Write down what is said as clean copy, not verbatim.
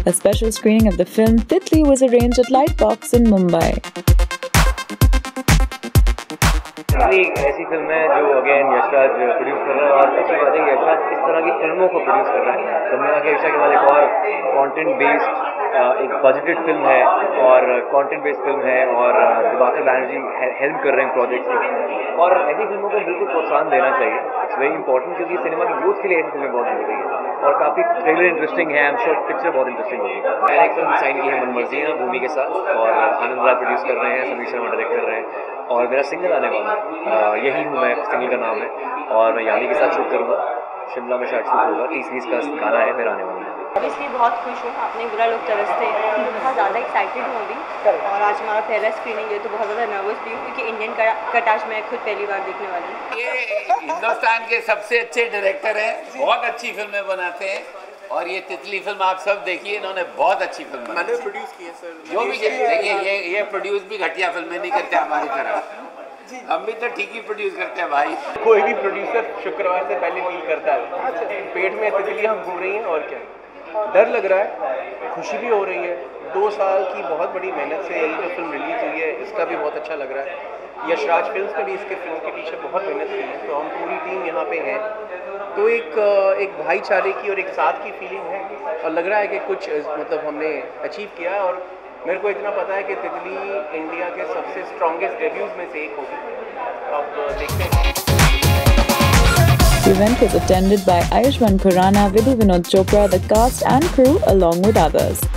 A special screening of the film Titli was arranged at Lightbox in Mumbai. एक ऐसी film है जो again Yashraj produce कर रहा है और अच्छी बात है कि यशराज इस तरह की फिल्मों को प्रोड्यूस कर रहा है। तो मैंने कहा यशराज के बाद एक और कंटेंट बेस्ड एक बजटेड फिल्म है और कंटेंट बेस्ड फिल्म है और दिवाकर बैनर्जी हेल्प कर रहे हैं प्रोजेक्ट्स को और ऐसी फिल्मों को बिल्कुल प्रोत्साहन देना चाहिए। इट्स वेरी इंपॉर्टेंट क्योंकि सिनेमा की ग्रोथ के लिए ऐसी फिल्में बहुत जरूरी है और काफ़ी ट्रेलर इंटरेस्टिंग है। आई एम श्योर पिक्चर बहुत इंटरेस्टिंग होगी। मैंने एक फिल्म साइन की है मनमर्जियाँ भूमि के साथ और आनंद राय प्रोड्यूस कर रहे हैं, समीर शर्मा डायरेक्ट कर रहे हैं और मेरा सिंगल आने वाला है। यही हूँ मैं, सिंगल का नाम है और मैं यानी के साथ शूट करूँगा। शिमला में शायद शूट होगा। 30 का गाना है मेरा आने वाला है। ऑब्वियसली बहुत खुश हूँ। आपने बुरा लोग तरसते हैं, बहुत ज़्यादा एक्साइटेड हूँ अभी और आज हमारा पहला स्क्रीनिंग है तो बहुत ज़्यादा नर्वस भी हूँ क्योंकि इंडियन कट आज मैं खुद पहली बार देखने वाली हूँ। ये हिंदुस्तान के सबसे अच्छे डायरेक्टर हैं, बहुत अच्छी फिल्में बनाते हैं और ये तितली फिल्म आप सब देखिए, इन्होंने बहुत अच्छी फिल्म बनाई। मैंने प्रोड्यूस की है सर। जो भी देखिए ये प्रोड्यूस भी घटिया फिल्में नहीं करते हमारी तरह, हम भी तो ठीक ही प्रोड्यूस करते हैं भाई। कोई भी प्रोड्यूसर शुक्रवार से पहले डील करता है। पेट में तितलियां घूम रही हैं और क्या, डर लग रहा है, खुशी भी हो रही है। 2 साल की बहुत बड़ी मेहनत से ये जो फिल्म रिलीज हुई है इसका भी बहुत अच्छा लग रहा है। यशराज फिल्म्स ने भी इसके फिल्म के पीछे बहुत मेहनत की है, तो हम पूरी टीम यहाँ पे हैं। तो एक भाईचारे की और एक साथ की फीलिंग है और लग रहा है कि कुछ मतलब हमने अचीव किया है और मेरे को इतना पता है कि तितली इंडिया के सबसे स्ट्रॉन्गेस्ट डेब्यूज में से एक होगी। अब देखते हैं। The event was attended by Ayushmann Khurrana, Vidhu Vinod Chopra, the cast and crew along with others.